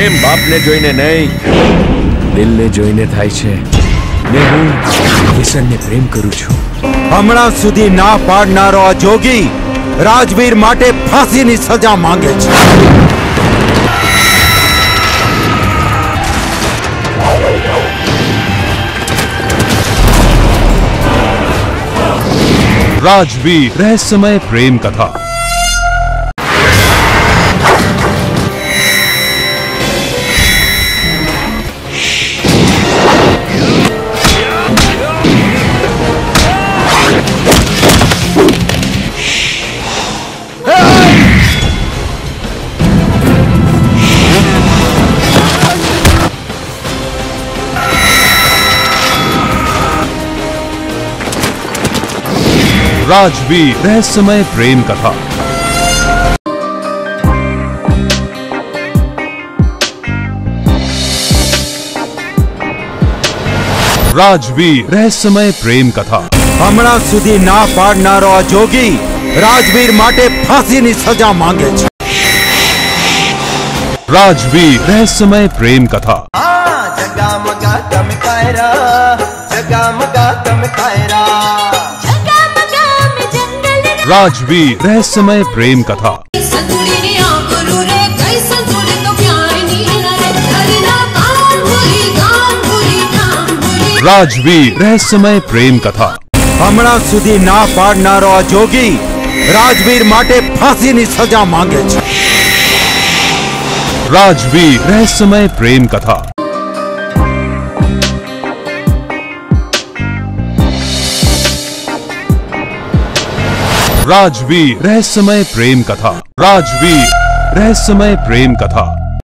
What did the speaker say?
પ્રેમ બાપને જોઈને નહીં, દિલને જોઈને થાય છે. ને હું કિશનને પ્રેમ કરું છું. હમણાં સુધી ના પાડનારો આ જોગી રાજવીર માટે ફાંસીની સજા માંગે છે. राजवीर रहस्यमय प्रेम कथा. राजवीर रहस्यमय प्रेम कथा. राजवीर रहस्यमय प्रेम कथा. હમણાં સુધી ના પાડનારો આ જોગી રાજવીર માટે ફાંસીની સજા માંગે છે. राजवीर रहस्यमय प्रेम कथा. जगामगा चमकायरा, जगामगा चमकायरा. राजवीर रहस्यमय प्रेम कथा. राजवीर रहस्यमय प्रेम कथा. હમણાં સુધી ના પાડનારો આ જોગી રાજવીર માટે ફાંસીની સજા માંગે છે. राजवीर रहस्यमय प्रेम कथा. राजवीर रहस्यमय प्रेम कथा. राजवीर रहस्यमय प्रेम कथा.